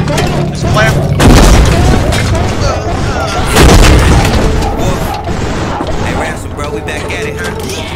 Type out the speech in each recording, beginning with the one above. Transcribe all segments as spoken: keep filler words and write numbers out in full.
Hey, Ransom, bro, we back at it, huh?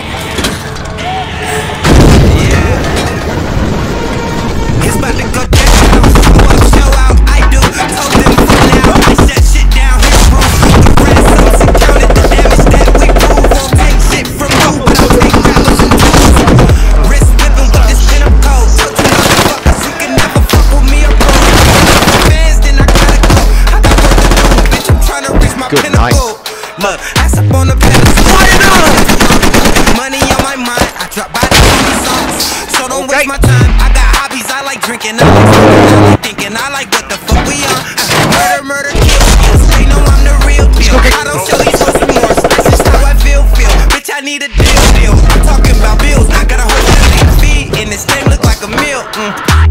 Yeah. It's about to go down. What show out I do? Told them for now. I shut shit down. His roof. The ransoms and counted the damage that we prove. Won't take shit from you, but I'll take rappers and tools. Wrist whipping with this pin up code. Told you motherfuckers you can never fuck with me. I'm pro. Fans, then I gotta go. I got work to do, bitch. I'm trying to reach my pinnacle. Look, ass up on the pedestal. Money on my mind. I drop by the songs. So don't waste my time. I got hobbies. I like drinking. I like thinking. I like what the fuck we on. Murder, murder, kill, kill. They know I'm the real deal. I don't show these for remorse. That's just how I feel, feel. Bitch, I need a deal, deal. I'm talking about bills. I got a whole family to feed, and this thing look like a meal. Mm.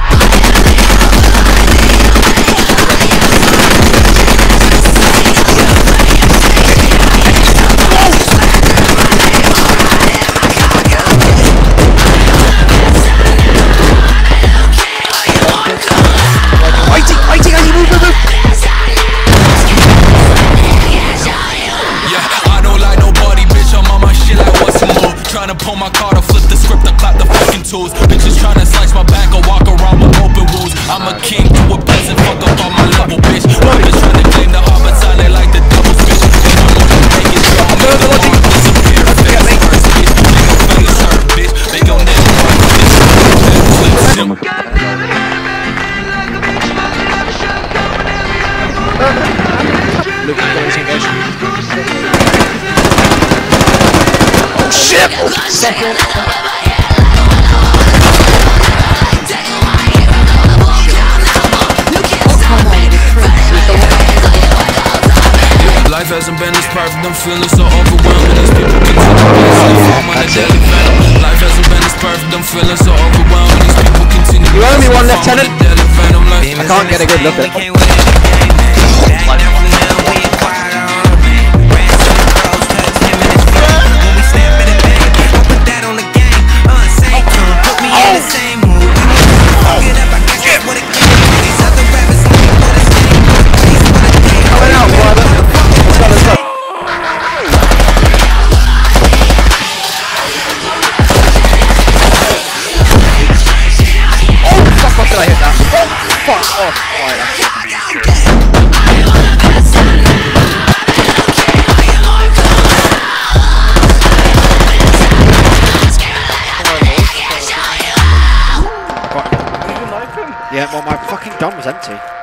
Tryna pull my card or flip the script or clap the fucking tools. Bitches tryna slice my back or walk around with open wounds. I'm a king to a peasant, fuck up on my level, bitch. Rappers tryna claim the heart, but silent like the devil's bitch. They don't wanna make it sure I'm gonna disappear. Face first, bitch. They gon' face hurt, bitch. They gon' never find this. Look at those engagement. Shit! Second. Life hasn't been this perfect, I'm feeling so overwhelming. These people continue I'm on a daily venom. Life hasn't been this perfect, I'm feeling so overwhelming. These people continue. You owe me one, Lieutenant. I can't get a good look at it. Yeah, well, my fucking gun was empty.